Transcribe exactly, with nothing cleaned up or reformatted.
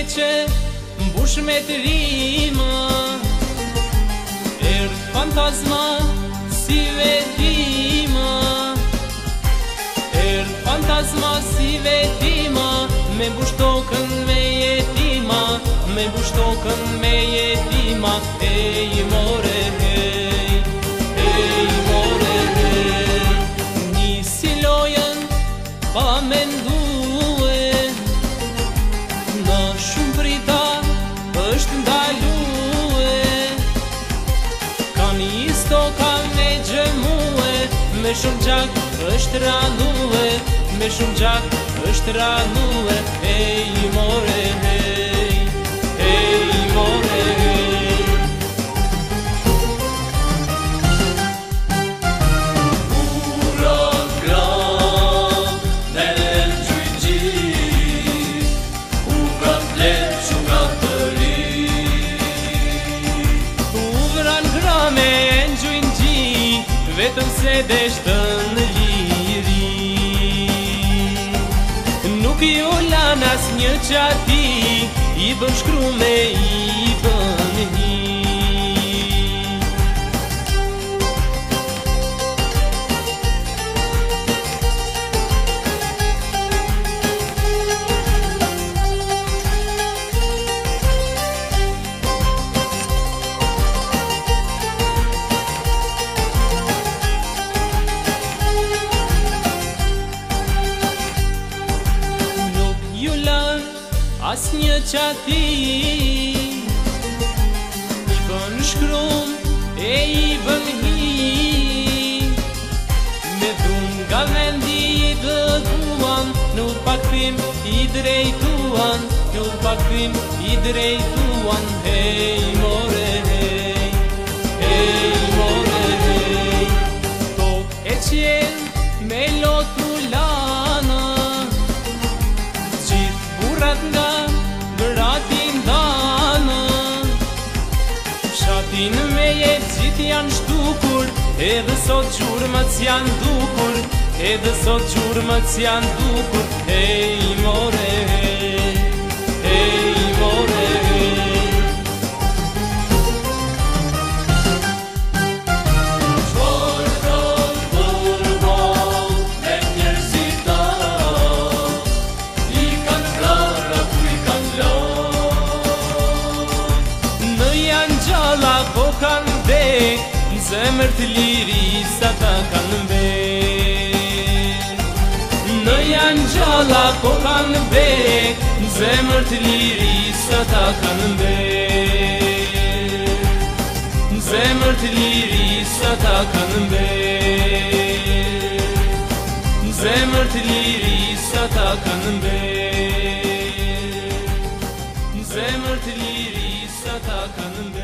trece, mbush me të rima. Erdh fantasma si vetima, erdh fantasma si vetima, me mbush tokën me jetima, me mbush tokën me jetima. Ej more hej, ej more hej, nisi lojën pa mendue, në shumë brita është ndalue, ka një stoka me gjemue, me shumë gjak është ranue, me shumë gjak është ranue. Ej more hej, ej more hej. Vetëm se deshtë në liri, nuk ju lan as një qati, i bën shkrume, i bën hi. As një qati, i bën shkrum e i bën hi, me dhun nga vendi i dëguan, nuk paktim i drejtuan, nuk paktim i drejtuan. Hej more hej, hej more hej, tok e qen me lotu lana, gjithë burrat nga me jetë gjithë janë shtukur, edhe sot gjurmët janë dukur, edhe sot gjurmët janë dukur. Hej more hej, hej more hej. Qfor ton përbol me njerëzita, i kanë rara ku i kanë lon, në janë gjalla po kanë vek, në zemër të liri sa ta kanë vek. Në janë gjalla po kanë vek, në zemër të liri sa ta kanë vek. Në zemër të liri sa ta kanë vek, në zemër të liri sa ta kanë vek, në zemër të liri sa ta kanë vek.